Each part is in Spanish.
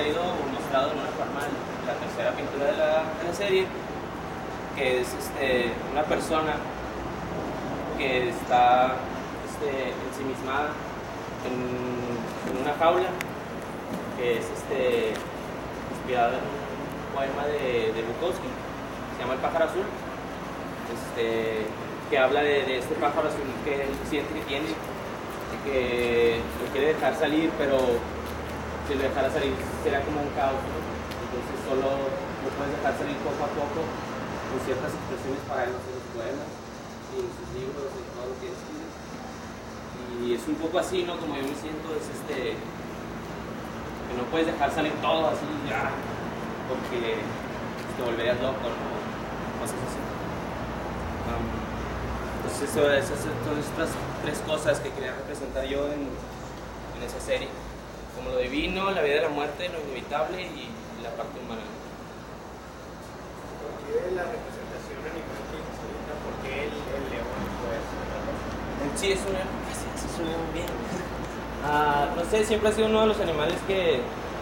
traído o mostrado en una forma la tercera pintura de la serie, que es una persona que está ensimismada en una jaula, que es inspirado en un poema de Bukowski, se llama El pájaro azul, que habla de este pájaro azul que él siente que tiene, que lo quiere dejar salir, pero si lo dejara salir será como un caos, ¿no? Entonces solo lo puedes dejar salir poco a poco con ciertas expresiones para él, no sé, los poemas y en sus libros y todo lo que escribe. Y es un poco así, ¿no? Como yo me siento, es que no puedes dejar salir todo así ya, porque te volverías loco, ¿no? Cosas así. Entonces esas son estas tres cosas que quería representar yo en esa serie, como lo divino, la vida y la muerte, lo inevitable y la parte humana. ¿Por qué la representación animal que dices ahorita? ¿Por qué el león? Pues, Sí, es un león bien. No sé, siempre ha sido uno de los animales que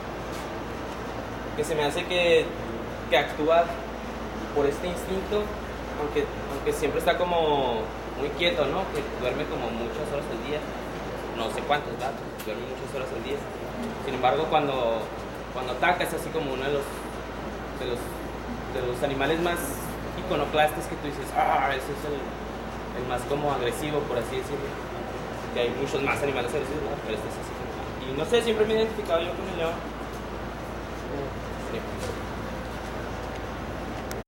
se me hace que actúa por este instinto, aunque siempre está como muy quieto, ¿no? Que duerme como muchas horas al día, no sé cuántas, ¿verdad? Duerme muchas horas al día. Sin embargo, cuando ataca es así como uno de los animales más iconoclastas que tú dices, ese es el más como agresivo, por así decirlo. Que hay muchos más animales agresivos, ¿no? Pero este es así como... Y no sé, siempre me he identificado yo con el león. Sí.